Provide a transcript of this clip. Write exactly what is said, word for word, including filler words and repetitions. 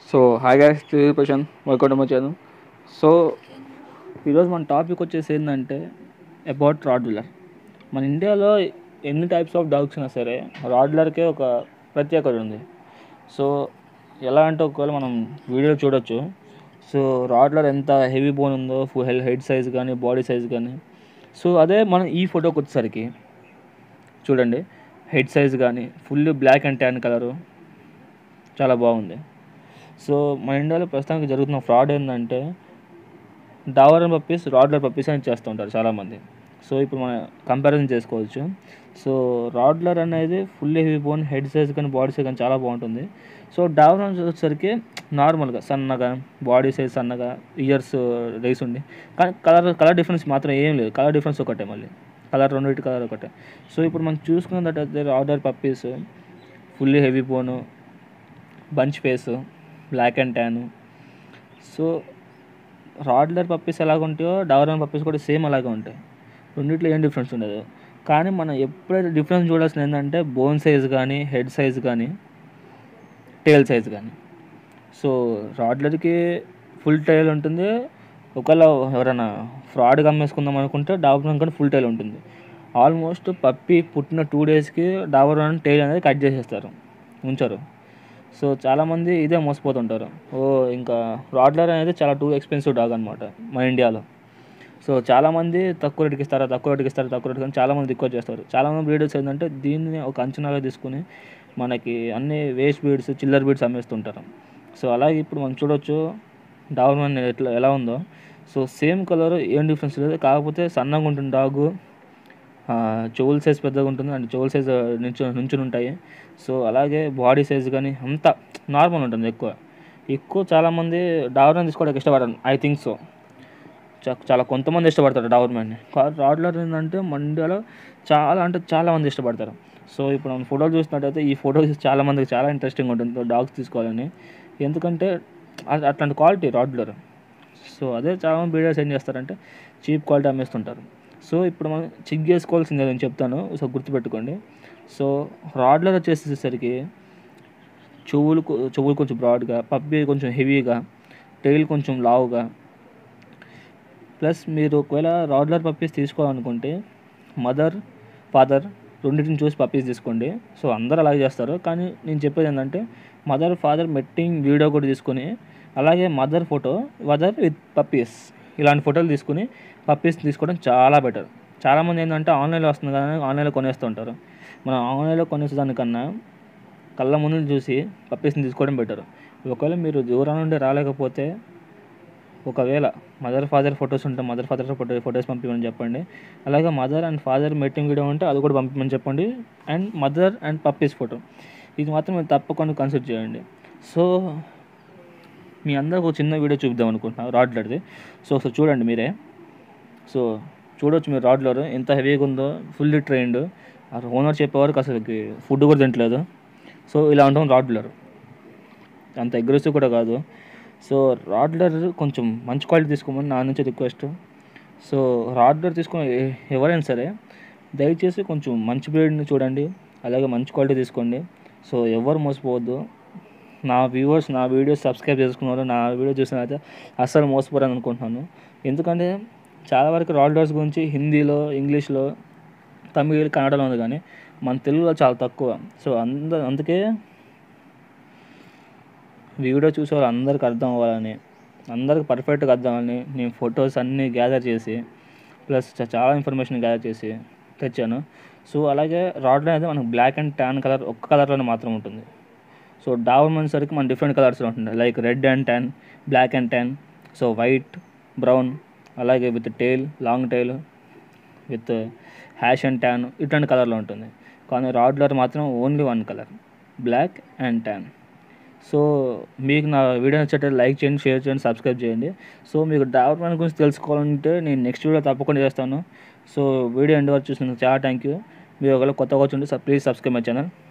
So hi guys, this is Prashant, welcome to my channel. So ఈరోజు మన topic వచ్చేసి ఏంటంటే అబౌట్ రాడ్లర్. మన ఇండియాలో ఎన్ని టైప్స్ ఆఫ్ డాగ్స్ అయినా సరే రాడ్లర్కే ఒక ప్రత్యేకత ఉంది. సో ఎలా అంటే ఒకవేళ మనం వీడియో చూడొచ్చు. సో రాడ్లర్ ఎంత హెవీ బోన్ ఉందో, ఫుల్ హెడ్ సైజ్ కానీ బాడీ సైజ్ కానీ. సో అదే మనం ఈ ఫోటోకి వచ్చేసరికి చూడండి, హెడ్ సైజ్ కానీ full black and tan colour చాలా బాగుంది. సో మన ఇండియాలో ప్రస్తుతానికి జరుగుతున్న ఫ్రాడ్ ఏంటంటే డాబర్ పప్పీస్ రాడ్లర్ పప్పీస్ అని చేస్తూ ఉంటారు చాలామంది. సో ఇప్పుడు మనం కంపారిజన్ చేసుకోవచ్చు. సో రాడ్లర్ అనేది full heavy bone, head size కానీ బాడీ సైజ్ కానీ చాలా బాగుంటుంది. సో డాబర్ వచ్చేసరికి నార్మల్గా సన్నగా, బాడీ సైజ్ సన్నగా, ఇయర్స్ రేస్ ఉండి, కానీ కలర్ కలర్ డిఫరెన్స్ మాత్రం ఏం లేదు. కలర్ డిఫరెన్స్ ఒకటే, మళ్ళీ కలర్ రెండింటి కలర్ ఒకటే. సో ఇప్పుడు మనం చూసుకున్నట్టయితే rottweiler puppies fully heavy bone, bunch face, black and tan. So rottweiler puppies ఎలాగ ఉంటాయో డాబర్ పప్పీస్ కూడా సేమ్ అలాగే ఉంటాయి. రెండిట్లో ఏం డిఫరెన్స్ ఉండదు. కానీ మనం ఎప్పుడైతే డిఫరెన్స్ చూడాల్సింది ఏంటంటే బోన్ సైజ్ కానీ, హెడ్ సైజ్ కానీ, టేల్ సైజ్ కానీ. సో రాడ్లర్కి ఫుల్ టైల్ ఉంటుంది. ఒకవేళ ఎవరైనా ఫ్రాడ్గా అమ్మేసుకుందాం అనుకుంటే డాబర్ కానీ ఫుల్ టైల్ ఉంటుంది. ఆల్మోస్ట్ పప్పీ పుట్టిన టూ డేస్కి డాబర్ టైల్ అనేది కట్ చేసేస్తారు, ఉంచరు. సో చాలామంది ఇదే మోసపోతుంటారు. ఓ ఇంకా రాడ్లర్ అనేది చాలా టూ ఎక్స్పెన్సివ్ డాగ్ అనమాట మన ఇండియాలో. సో చాలామంది తక్కువ రేటుకి ఇస్తారా తక్కువ రేటుకి ఇస్తారా తక్కువ రేటుకి అని చాలామంది రిక్వెస్ట్ చేస్తారు. చాలామంది బ్రీడర్స్ ఏంటంటే దీన్ని ఒక అంచనాగా తీసుకుని మనకి అన్ని వేస్ట్ బ్రీడ్స్, చిల్లర్ బ్రీడ్స్ అమ్మేస్తుంటారు. సో అలాగే ఇప్పుడు మనం చూడొచ్చు డాబర్ మ్యాన్ ఎట్లా ఎలా ఉందో. సో సేమ్ కలర్, ఏం డిఫరెన్స్ లేదు. కాకపోతే సన్నగా ఉంటుంది డాగు, చెవుల సైజ్ పెద్దగా ఉంటుంది అండ్ చెవుల సైజ్ నుంచు నుంచుని ఉంటాయి. సో అలాగే బాడీ సైజ్ కానీ అంతా నార్మల్ ఉంటుంది. ఎక్కువ ఎక్కువ చాలామంది డాబర్ మ్యాన్ తీసుకోవడానికి ఇష్టపడరు, ఐ థింక్ సో. చాలా కొంతమంది ఇష్టపడతారు డాబర్ మ్యాన్ని. రాడ్లర్ ఏంటంటే మన ఇండియాలో చాలా అంటే చాలా మంది ఇష్టపడతారు. సో ఇప్పుడు మనం ఫోటోలు చూసినట్టయితే ఈ ఫోటోస్ చాలామందికి చాలా ఇంట్రెస్టింగ్ ఉంటుంది డాగ్స్ తీసుకోవాలని. ఎందుకంటే అట్లాంటి క్వాలిటీ రాడ్లర్. సో అదే చాలామంది బ్రీడర్స్ ఏం చేస్తారంటే చీప్ క్వాలిటీ అమ్మేస్తుంటారు. సో ఇప్పుడు మనం చెక్ చేసుకోవాల్సిందే నేను చెప్తాను, సో గుర్తుపెట్టుకోండి. సో రాడ్లర్ వచ్చేసేసరికి చెవులు చెవులు కొంచెం బ్రాడ్గా, పప్పీ కొంచెం హెవీగా, టైల్ కొంచెం లావుగా. ప్లస్ మీరు ఒకవేళ రాడ్లర్ పప్పీస్ తీసుకోవాలనుకుంటే మదర్, ఫాదర్ రెండింటిని చూసి పప్పీస్ తీసుకోండి. సో అందరూ అలాగే చేస్తారు. కానీ నేను చెప్పేది ఏంటంటే మదర్, ఫాదర్ మెట్టింగ్ వీడియో కూడా తీసుకొని, అలాగే mother photo, mother with puppies ఇలాంటి ఫోటోలు తీసుకుని పప్పీస్ తీసుకోవడం చాలా బెటర్. చాలామంది ఏంటంటే ఆన్లైన్లో వస్తుంది కానీ ఆన్లైన్లో కొనేస్తూ ఉంటారు. మనం ఆన్లైన్లో కొనేసే దానికన్నా కళ్ళ ముందు చూసి పప్పీస్ని తీసుకోవడం బెటర్. ఒకవేళ మీరు దూరం నుండి రాలేకపోతే ఒకవేళ మదర్ ఫాదర్ ఫొటోస్ ఉంటే మదర్ ఫాదర్ ఫోటో ఫొటోస్ పంపించమని చెప్పండి. అలాగే mother and father meeting video ఉంటే అది కూడా పంపించమని చెప్పండి. And mother and puppies photo ఇది మాత్రం మీరు తప్పకుండా కన్సిడర్ చేయండి. సో మీ అందరికి ఒక చిన్న వీడియో చూపిద్దాం అనుకుంటున్నాను రాడ్లర్ది. సో సో చూడండి మీరే. సో చూడవచ్చు మీరు రాడ్లర్ ఎంత హెవీగా ఉందో, ఫుల్లీ ట్రైన్డ్. ఓనర్ చెప్పేవారికి అసలు ఫుడ్ కూడా తింటలేదు. సో ఇలా ఉంటాం రాడ్లర్, అంత అగ్రెసివ్ కూడా కాదు. సో రాడ్లర్ కొంచెం మంచి క్వాలిటీ తీసుకోమని నా నుంచి రిక్వెస్ట్. సో రాడ్లర్ తీసుకుని ఎవరైనా సరే దయచేసి కొంచెం మంచి బ్రీడ్ని చూడండి, అలాగే మంచి క్వాలిటీ తీసుకోండి. సో ఎవరు మోసపోవద్దు. నా వ్యూవర్స్ నా వీడియోస్ సబ్స్క్రైబ్ చేసుకున్నారు, నా వీడియో చూసిన అయితే అస్సలు మోసపోరని అనుకుంటున్నాను. ఎందుకంటే చాలా వరకు రాడ్లర్స్ గురించి హిందీలో, ఇంగ్లీష్లో, తమిళ్, కన్నడలో ఉంది కానీ మన తెలుగులో చాలా తక్కువ. సో అంద అందుకే వీడియో చూసే వాళ్ళు అందరికి అర్థం అవ్వాలని, అందరికి పర్ఫెక్ట్గా అర్థం అవ్వాలని నేను ఫొటోస్ అన్నీ గ్యాదర్ చేసి ప్లస్ చాలా ఇన్ఫర్మేషన్ గ్యాదర్ చేసి తెచ్చాను. సో అలాగే రాడ్లర్ అనేది మనకు బ్లాక్ అండ్ ట్యాన్ కలర్ ఒక్క కలర్లోనే మాత్రం ఉంటుంది. సో డాబర్ మ్యాన్ సరికి మన డిఫరెంట్ కలర్స్లో ఉంటుంది, like red and tan, black and tan, so white, brown, అలాగే with tail, long tail, with ash and tan ఇట్లాంటి కలర్లో ఉంటుంది. కానీ రాడ్లర్ మాత్రం only one colour, black and tan. So మీకు నా వీడియో నచ్చితే లైక్ చేయండి, షేర్ చేయండి, సబ్స్క్రైబ్ చేయండి. సో మీకు డాబర్ మ్యాన్ గురించి తెలుసుకోవాలంటే నేను నెక్స్ట్ వీడియో తప్పకుండా చేస్తాను. సో వీడియో ఎండ్ వరకు చూసినందుకు చాలా థ్యాంక్ యూ. మీరు ఒకవేళ కొత్తగా వచ్చి ఉంటే ప్లీజ్ సబ్స్క్రైబ్ మై ఛానల్.